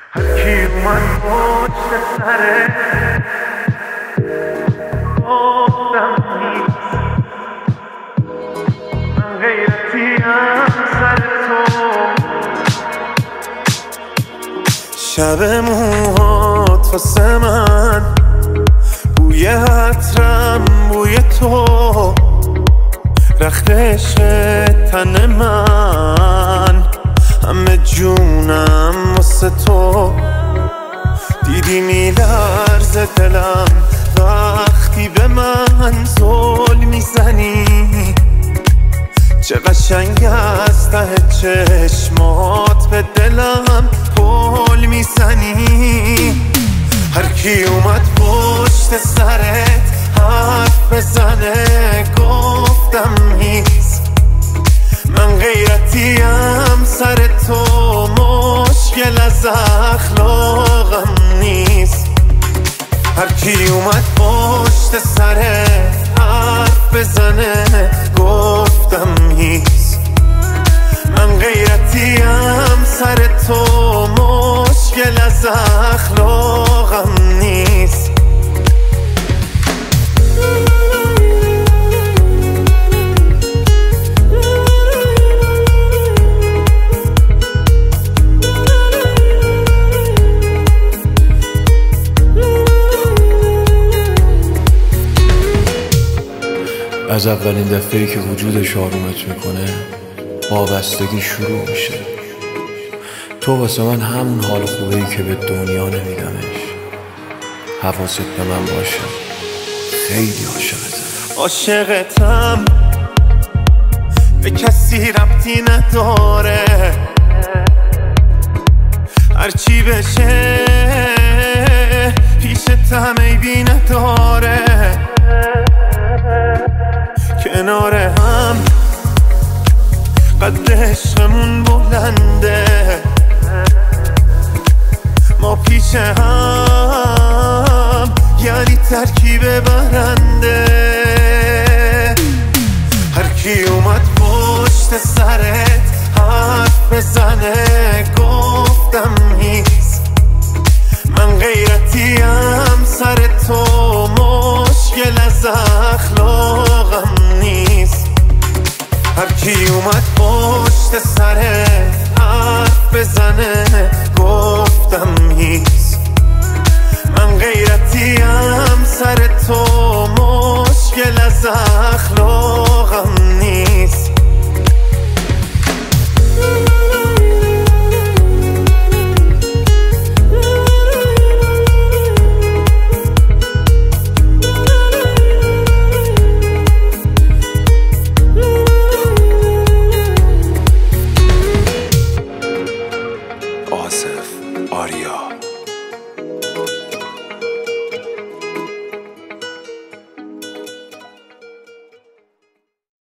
هرکی اومد پشت سره گفتم نیست، من غیرتیم سر تو. شب موهات واسه من بوی عطرم، بوی تو رخت عشق تن من، همه جونم واسه تو. دیدی میلرزه دلم وقتی به من زل میزنی، چه قشنگ از ته چشمات به دلم پل میزنی. هرکی اومد پشت سرت حرف بزنه گفتم نیست، من غیرتیم سر تو، مشکل از اخلاقم نیست. هرکی اومد پشت سرت حرف بزنه گفتم نیست، من غیرتیم سر تو، مشکل از اخلاقم نیست. از اولین دفعه‌ای که وجودش آرومت میکنه وابستگی شروع میشه. تو واسه من همون حال خوبه‌ای که به دنیا نمیدمش. حواست به من باشه، خیلی عاشقتم. عاشقتم به کسی ربطی نداره، هرچی بشه پیشتم عیبی نداره. کنار هم قد عشقمون بلنده، ما پیش هم یعنی ترکیب برنده. هرکی اومد پشت سرت حرف بزنه